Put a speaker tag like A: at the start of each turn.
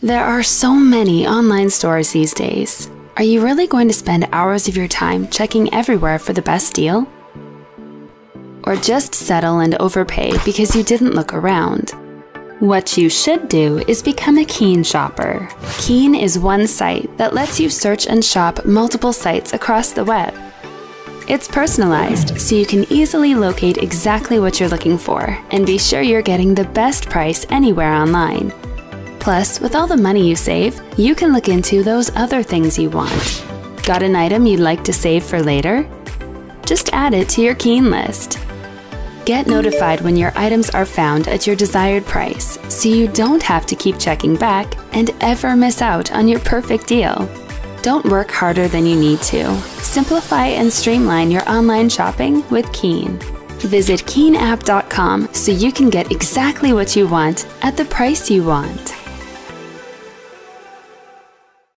A: There are so many online stores these days. Are you really going to spend hours of your time checking everywhere for the best deal? Or just settle and overpay because you didn't look around? What you should do is become a Keen shopper. Keen is one site that lets you search and shop multiple sites across the web. It's personalized, so you can easily locate exactly what you're looking for and be sure you're getting the best price anywhere online. Plus, with all the money you save, you can look into those other things you want. Got an item you'd like to save for later? Just add it to your Keen list. Get notified when your items are found at your desired price, so you don't have to keep checking back and ever miss out on your perfect deal. Don't work harder than you need to. Simplify and streamline your online shopping with Keen. Visit keenapp.com so you can get exactly what you want at the price you want.